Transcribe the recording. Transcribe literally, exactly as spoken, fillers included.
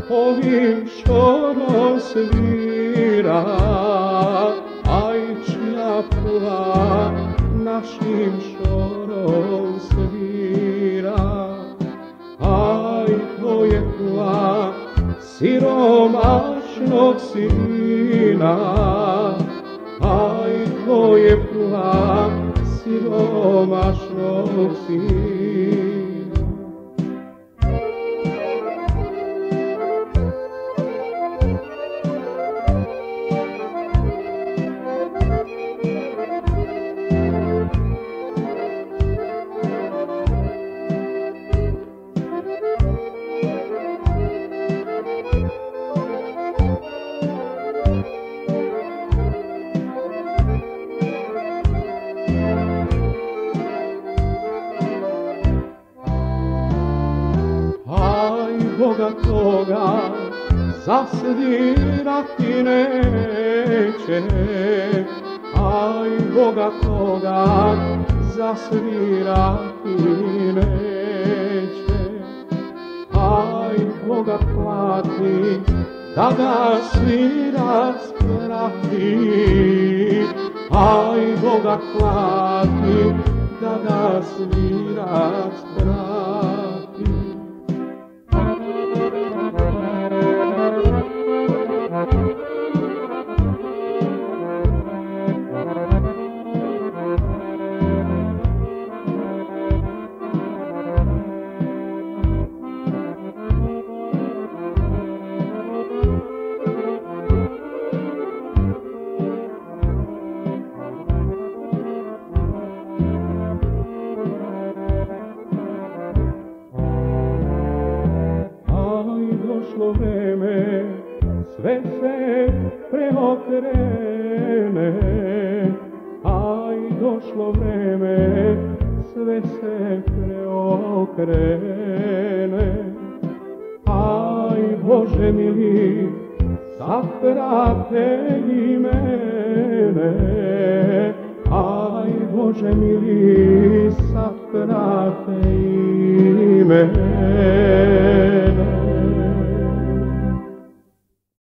ovim šorom svira, aj čija pla našim šorom svira. Aj to je pla siromašnog sina, aj to je pla siromašnog sina. Bogatoga zasvirati neće, aj bogatoga zasvirati neće, aj Boga plati da ga svirac prati, aj Boga plati da ga svirac prati. Došlo vreme, sve se preokrene, aj došlo vreme, sve se preokrene. Aj Bože mili, sad prate i mene, aj Bože mili, sad prate i mene.